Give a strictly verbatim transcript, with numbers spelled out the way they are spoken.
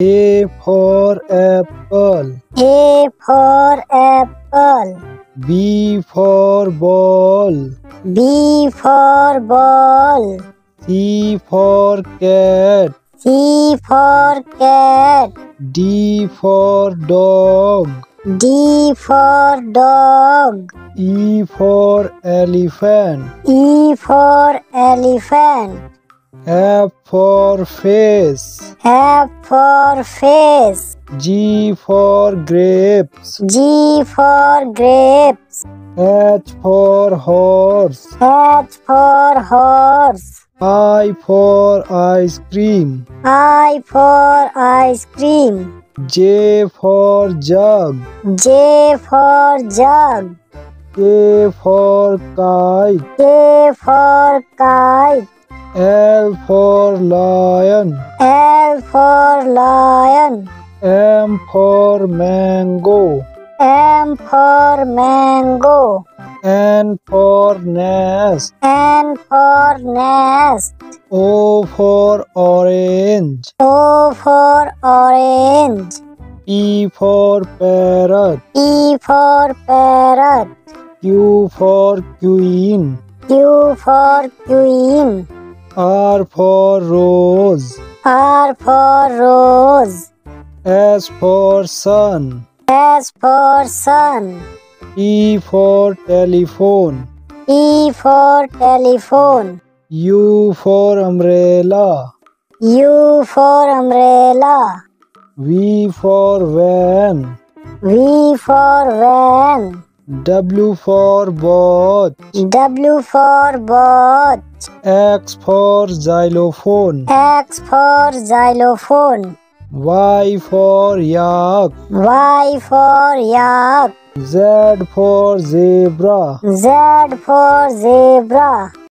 A for apple. A for apple. B for ball. B for ball. C for cat. C for cat. D for dog. D for dog. E for elephant. E for elephant. F for face. F for face. G for grapes. G for grapes. H for horse. H for horse. I for ice cream. I for ice cream. J for jug. J for jug. K for kite. K for kite. L for lion. L for lion. M for mango. M for mango. N for nest. N for nest. O for orange. O for orange. P for parrot. P for parrot. Q for queen. Q for queen. R for rose. R for rose. S for sun. S for sun. T for telephone. T for telephone. U for umbrella. U for umbrella. V for van. V for van. W for watch. W for watch. X for xylophone. X for xylophone. Y for yak. Y for yak. Z for zebra. Z for zebra.